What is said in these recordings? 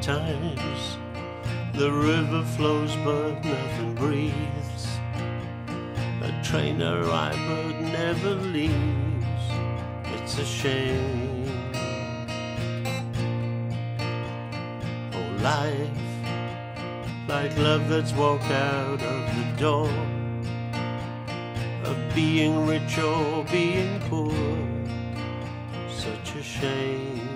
times the river flows but nothing breathes. A train arrives but never leaves. It's a shame. Oh, life, like love that's walked out of the door, of being rich or being poor, such a shame.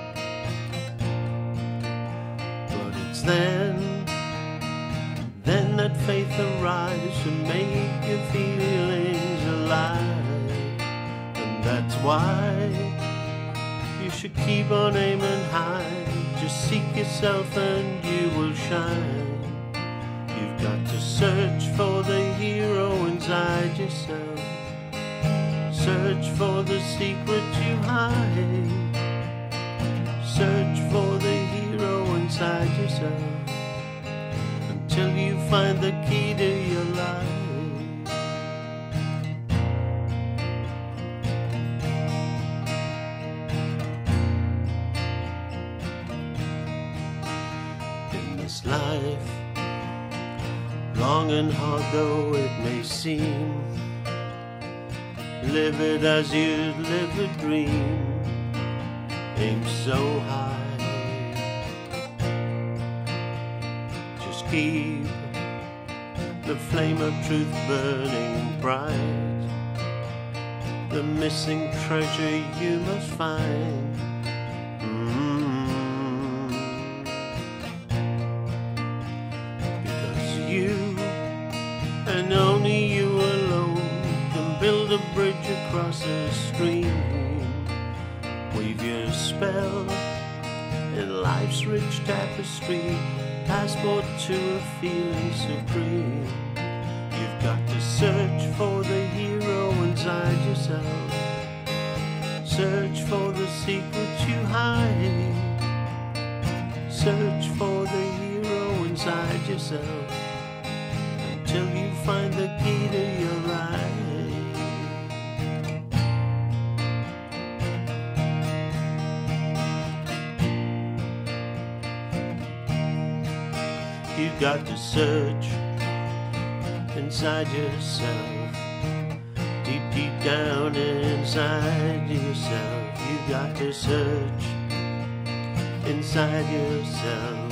But it's then that faith arrives to make your feelings alive. And that's why you should keep on aiming high. Just seek yourself and you will shine. You've got to search for the hero inside yourself. Search for the secrets you hide. Search for the hero inside yourself until you find the key to your life. In this life, long and hard though it may seem, live it as you'd live a dream. Aim so high. Just keep the flame of truth burning bright. The missing treasure you must find. Because you, and only you alone, can build a bridge across a stream. Weave your spell in life's rich tapestry, passport to a feeling supreme. You've got to search for the hero inside yourself. Search for the secrets you hide. Search for the hero inside yourself until you find the key to your life. You've got to search inside yourself, deep, deep down inside yourself. You've got to search inside yourself.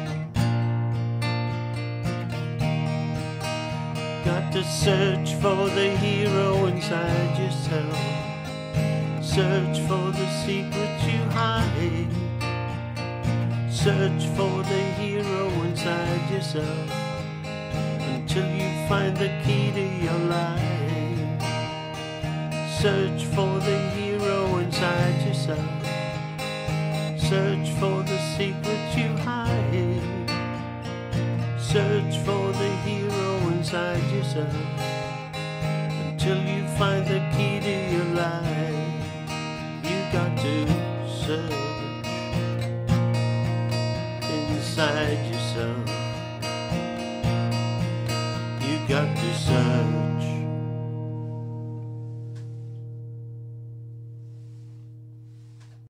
Got to search for the hero inside yourself. Search for the secrets you hide. Search for the hero inside yourself until you find the key to your life. Search for the hero inside yourself. Search for the secrets you hide. Search for the hero inside yourself until you find the key to your life. You got to search inside